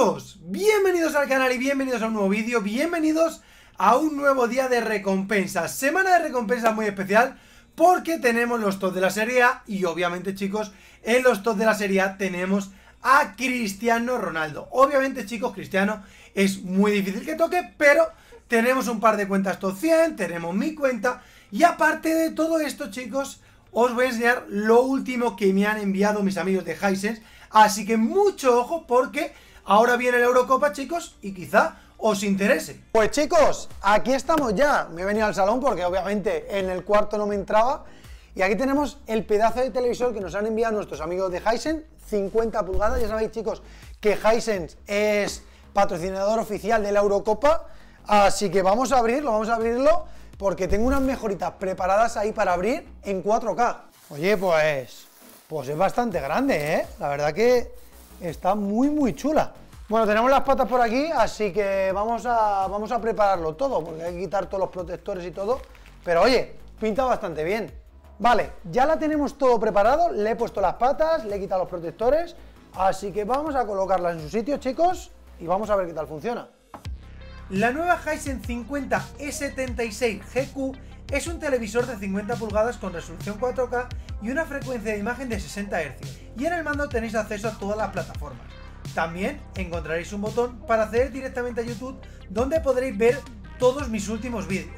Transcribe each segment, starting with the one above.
chicos, bienvenidos al canal y bienvenidos a un nuevo vídeo, bienvenidos a un nuevo día de recompensas, semana de recompensas muy especial porque tenemos los top de la Serie A y obviamente chicos, en los top de la Serie A tenemos a Cristiano Ronaldo. Obviamente chicos, Cristiano es muy difícil que toque, pero tenemos un par de cuentas top 100, tenemos mi cuenta y aparte de todo esto chicos, os voy a enseñar lo último que me han enviado mis amigos de Hisense. Así que mucho ojo porque ahora viene la Eurocopa chicos y quizá os interese. Pues chicos, aquí estamos ya. Me he venido al salón porque obviamente en el cuarto no me entraba. Y aquí tenemos el pedazo de televisor que nos han enviado nuestros amigos de Hisense, 50 pulgadas. Ya sabéis chicos que Hisense es patrocinador oficial de la Eurocopa. Así que vamos a abrirlo porque tengo unas mejoritas preparadas ahí para abrir en 4K. Oye, pues es bastante grande, ¿eh? La verdad que está muy chula. Bueno, tenemos las patas por aquí, así que vamos a prepararlo todo, porque hay que quitar todos los protectores y todo. Pero oye, pinta bastante bien. Vale, ya la tenemos todo preparado, le he puesto las patas, le he quitado los protectores, así que vamos a colocarlas en su sitio, chicos, y vamos a ver qué tal funciona. La nueva Hisense 50 E76 GQ es un televisor de 50 pulgadas con resolución 4K y una frecuencia de imagen de 60 Hz, y en el mando tenéis acceso a todas las plataformas. También encontraréis un botón para acceder directamente a YouTube, donde podréis ver todos mis últimos vídeos.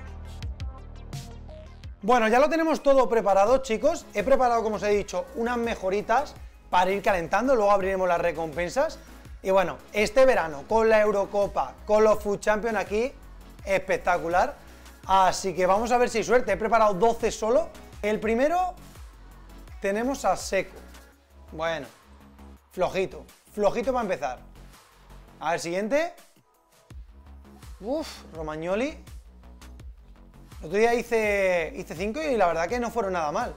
Bueno, ya lo tenemos todo preparado, chicos. He preparado, como os he dicho, unas mejoritas para ir calentando, luego abriremos las recompensas. Y bueno, este verano, con la Eurocopa, con los Food Champions aquí, espectacular. Así que vamos a ver si hay suerte. He preparado 12 solo. El primero tenemos a Seco. Bueno, flojito para empezar. A ver, siguiente. Romagnoli. El otro día hice 5 y la verdad que no fueron nada mal.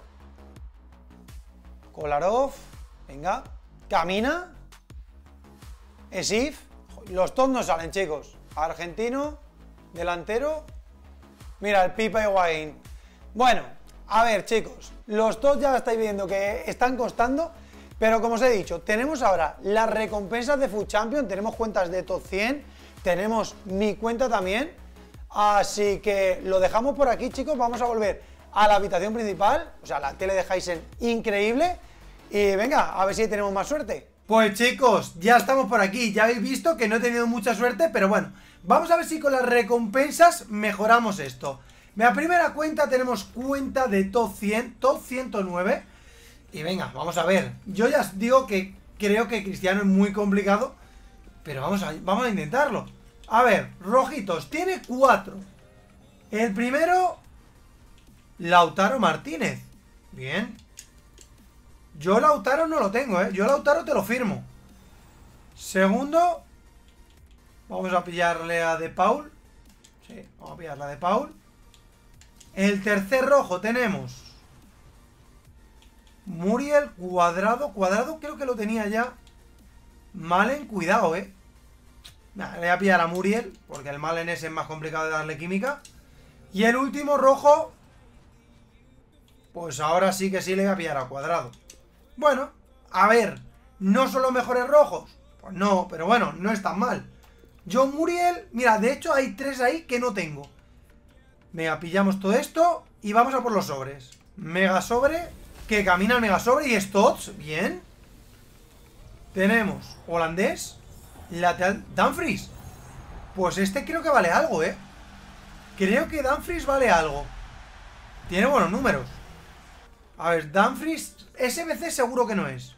Kolarov. Venga. Camina. Esif. Los top no salen, chicos. Argentino. Delantero. Mira, el Pipa Higuaín. Bueno, a ver, chicos. Los top ya estáis viendo que están costando. Pero como os he dicho, tenemos ahora las recompensas de Food Champions. Tenemos cuentas de top 100. Tenemos mi cuenta también. Así que lo dejamos por aquí, chicos. Vamos a volver a la habitación principal. O sea, la tele de Hisense increíble. Y venga, a ver si tenemos más suerte. Pues chicos, ya estamos por aquí. Ya habéis visto que no he tenido mucha suerte, pero bueno, vamos a ver si con las recompensas mejoramos esto. En la primera cuenta tenemos cuenta de top 100, top 109. Y venga, vamos a ver. Yo ya os digo que creo que Cristiano es muy complicado, pero vamos a intentarlo. A ver, rojitos, tiene 4. El primero, Lautaro Martínez. Bien. Yo Lautaro no lo tengo, ¿eh? Yo Lautaro te lo firmo. Segundo, vamos a pillarle a De Paul. Sí, vamos a pillarle a De Paul. El tercer rojo tenemos Muriel, Cuadrado. Cuadrado creo que lo tenía ya. Malen, cuidado, ¿eh? Nah, le voy a pillar a Muriel, porque el Malen ese es más complicado de darle química. Y el último rojo, pues ahora sí que sí le voy a pillar a Cuadrado. Bueno, a ver, ¿no son los mejores rojos? Pues no, pero bueno, no es tan mal. Yo Muriel, mira, de hecho hay 3 ahí que no tengo. Venga, pillamos todo esto y vamos a por los sobres. Mega sobre, que camina el mega sobre y Stotts, bien. Tenemos holandés, lateral, Dumfries. Pues este creo que vale algo, ¿eh? Creo que Dumfries vale algo. Tiene buenos números. A ver, Dumfries, SBC seguro que no es.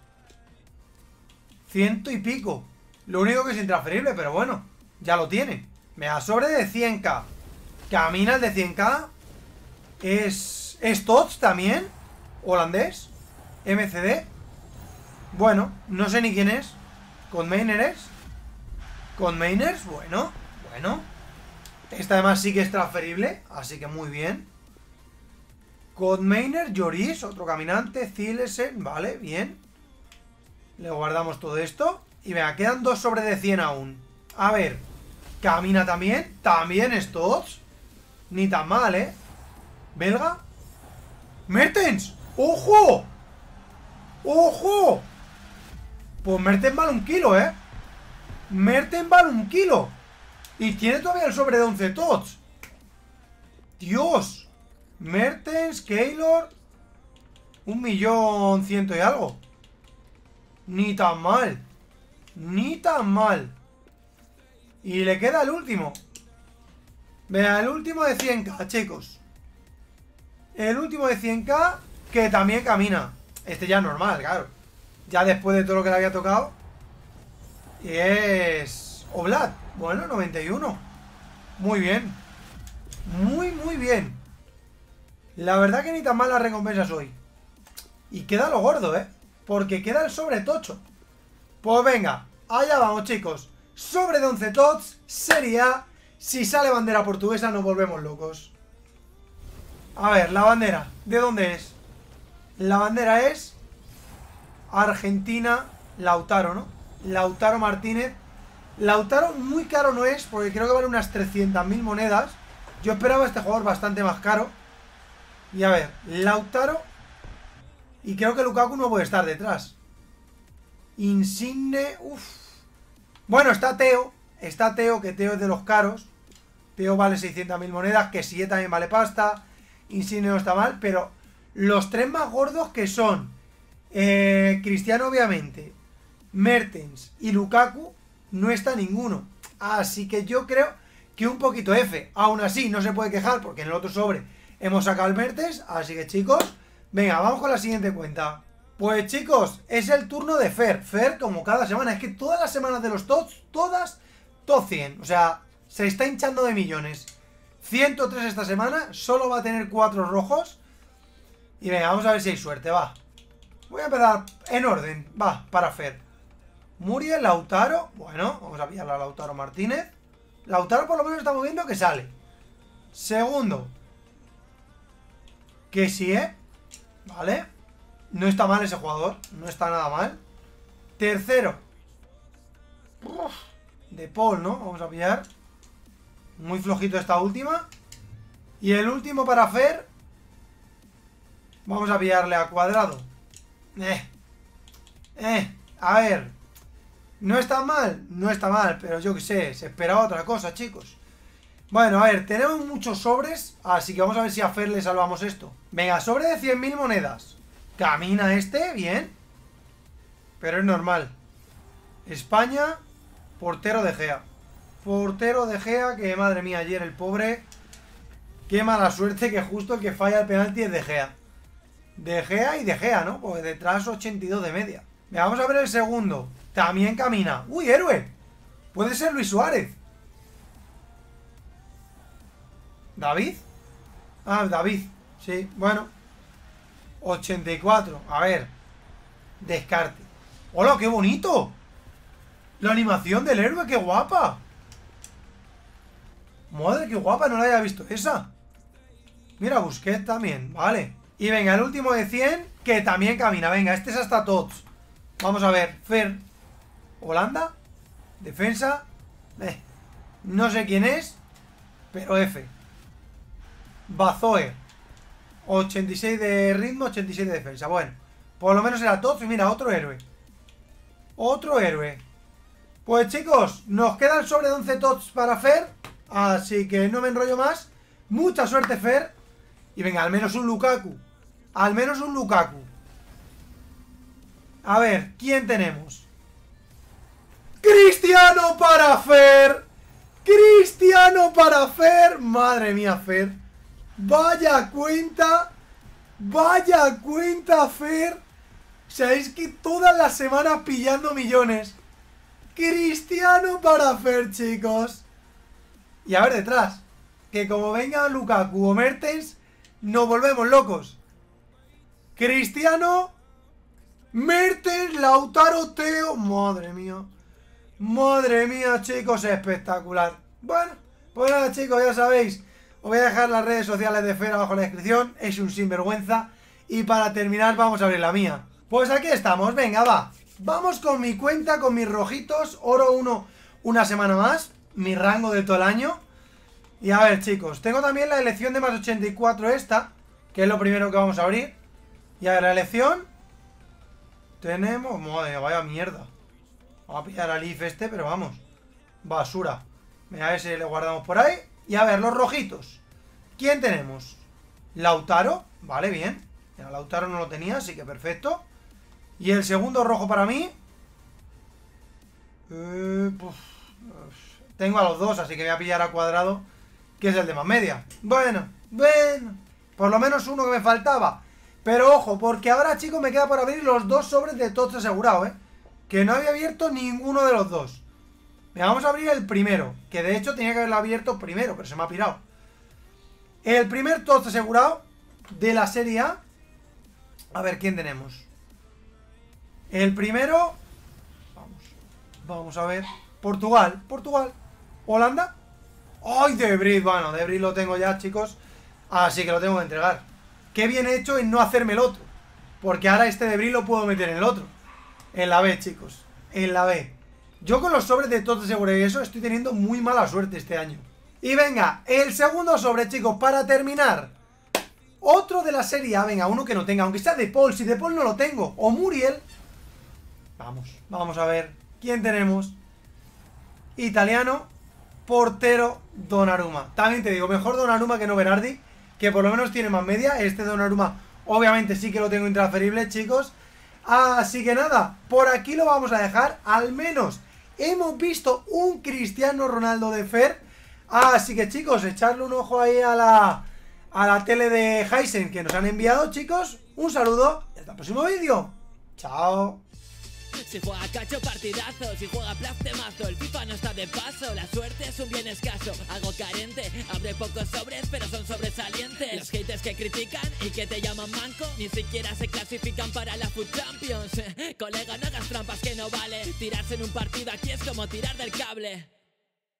100 y pico. Lo único que es intransferible, pero bueno, ya lo tiene. Mega sobre de 100k. Camina el de 100k. Es Stotts también. Holandés. MCD. Bueno, no sé ni quién es. Con Mainers. Con Mainers, bueno. Esta además sí que es transferible, así que muy bien. Codmainer, Lloris, otro caminante, Zilesen, vale, bien. Le guardamos todo esto. Y venga, quedan 2 sobre de 100 aún. A ver, camina también. También estos. Ni tan mal, ¿eh? Belga. Mertens. ¡Ojo! ¡Ojo! Pues Mertens vale 1 kilo, ¿eh? Mertens vale 1 kilo. Y tiene todavía el sobre de 11 tots. Dios. Mertens, Keylor. 1.100.000 y algo. Ni tan mal. Ni tan mal. Y le queda el último. Vea, el último de 100k, chicos. El último de 100k, que también camina. Este ya es normal, claro. Ya después de todo lo que le había tocado. Y es... Oblak. Bueno, 91. Muy bien. Muy, muy bien. La verdad que ni tan mal las recompensas hoy. Y queda lo gordo, porque queda el sobre tocho. Pues venga, allá vamos, chicos. Sobre de 11 tots, Serie A. Si sale bandera portuguesa nos volvemos locos. A ver, la bandera, ¿de dónde es? La bandera es Argentina, Lautaro, ¿no? Lautaro Martínez. Lautaro muy caro no es, porque creo que vale unas 300.000 monedas. Yo esperaba a este jugador bastante más caro. Y a ver, Lautaro. Y creo que Lukaku no puede estar detrás. Insigne, uff. Bueno, está Teo. Está Teo, que Teo es de los caros. Teo vale 600.000 monedas, que sí también vale pasta. Insigne no está mal, pero los tres más gordos que son Cristiano, obviamente, Mertens y Lukaku, no está ninguno. Así que yo creo que un poquito F. Aún así, no se puede quejar porque en el otro sobre hemos sacado el Mertens. Así que, chicos, venga, vamos con la siguiente cuenta. Pues, chicos, es el turno de Fer. Fer, como cada semana, es que todas las semanas de los TOTS, todas, top 100. O sea, se está hinchando de millones. 103 esta semana, solo va a tener 4 rojos. Y venga, vamos a ver si hay suerte, va. Voy a empezar en orden, va, para Fer. Muriel, Lautaro, bueno, vamos a pillarle a Lautaro Martínez. Lautaro por lo menos estamos viendo que sale. Segundo, que sí, vale. No está mal ese jugador, no está nada mal. Tercero, De Paul, ¿no? Vamos a pillar. Muy flojito esta última. Y el último para Fer. Vamos a pillarle a Cuadrado. A ver. No está mal, no está mal, pero yo qué sé, se esperaba otra cosa, chicos. Bueno, a ver, tenemos muchos sobres, así que vamos a ver si a Fer le salvamos esto. Venga, sobre de 100.000 monedas. Camina este, bien. Pero es normal. España, portero de Gea. Portero de Gea, que madre mía, ayer el pobre. Qué mala suerte que justo el que falla el penalti es de Gea. De Gea y de Gea, ¿no? Pues detrás 82 de media. Venga, vamos a ver el segundo. También camina. ¡Uy, héroe! Puede ser Luis Suárez. ¿David? Ah, David. Sí, bueno. 84. A ver. Descarte. ¡Hola, qué bonito! La animación del héroe, qué guapa. Madre, qué guapa, no la había visto esa. Mira, Busquets también, vale. Y venga, el último de 100, que también camina. Venga, este es hasta tots. Vamos a ver, Fer. Holanda. Defensa. No sé quién es, pero F. Bazoer. 86 de ritmo, 86 de defensa. Bueno, por lo menos era tots. Y mira, otro héroe. Otro héroe. Pues chicos, nos queda el sobre de 11 tots para Fer. Así que no me enrollo más. Mucha suerte, Fer. Y venga, al menos un Lukaku. Al menos un Lukaku. A ver, ¿quién tenemos? ¡Cristiano para Fer! ¡Cristiano para Fer! Madre mía, Fer. Vaya cuenta. Vaya cuenta, Fer. Sabéis que todas las semanas pillando millones. Cristiano para Fer, chicos. Y a ver detrás. Que como venga Lukaku o Mertens, nos volvemos locos. Cristiano, Mertens, Lautaro, Teo. Madre mía. Madre mía, chicos, espectacular. Bueno, pues nada, chicos, ya sabéis. Os voy a dejar las redes sociales de Fer abajo en la descripción. Es un sinvergüenza. Y para terminar vamos a abrir la mía. Pues aquí estamos, venga, va. Vamos con mi cuenta, con mis rojitos. Oro 1 una semana más. Mi rango de todo el año. Y a ver, chicos, tengo también la elección de más 84 esta, que es lo primero que vamos a abrir. Y a ver, la elección. Tenemos... Madre, vaya mierda. Vamos a pillar al Leaf este, pero vamos. Basura. Mira, a ver si le guardamos por ahí. Y a ver, los rojitos. ¿Quién tenemos? Lautaro. Vale, bien. Mira, Lautaro no lo tenía, así que perfecto. Y el segundo rojo para mí. Tengo a los dos, así que voy a pillar a Cuadrado, que es el de más media. Bueno. Por lo menos uno que me faltaba. Pero ojo, porque ahora, chicos, me queda por abrir los dos sobres de TOTS asegurado, que no había abierto ninguno de los dos. Vamos a abrir el primero, que de hecho tenía que haberlo abierto primero, pero se me ha pirado. El primer TOTS asegurado de la Serie A. A ver, ¿quién tenemos? El primero. Vamos a ver. Portugal. Holanda. ¡Ay, De Vrij! Bueno, De Vrij lo tengo ya, chicos. Así que lo tengo que entregar. Qué bien he hecho en no hacerme el otro. Porque ahora este De Vrij lo puedo meter en el otro. En la B, chicos. En la B. Yo con los sobres de TOTS asegurado y eso estoy teniendo muy mala suerte este año. Y venga, el segundo sobre, chicos, para terminar. Otro de la Serie A, venga, uno que no tenga, aunque sea De Paul, si De Paul no lo tengo, o Muriel. Vamos a ver, ¿quién tenemos? Italiano, portero, Donnarumma. También te digo, mejor Donnarumma que no Berardi, que por lo menos tiene más media. Este Donnarumma, obviamente sí que lo tengo intransferible, chicos. Así que nada, por aquí lo vamos a dejar, al menos hemos visto un Cristiano Ronaldo de Fer. Así que chicos, echarle un ojo ahí a la tele de Heisen que nos han enviado, chicos. Un saludo y hasta el próximo vídeo. Chao. Si juega cacho partidazo, si juega plastemazo, el FIFA no está de paso, la suerte es un bien escaso, algo carente, abre pocos sobres pero son sobresalientes. Los haters que critican y que te llaman manco, ni siquiera se clasifican para la Food Champions. Colega, no hagas trampas que no vale, tirarse en un partido aquí es como tirar del cable.